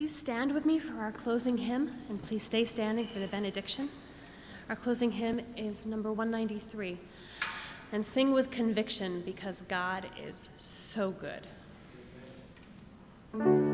Please stand with me for our closing hymn, and please stay standing for the benediction. Our closing hymn is number 193. And sing with conviction, because God is so good.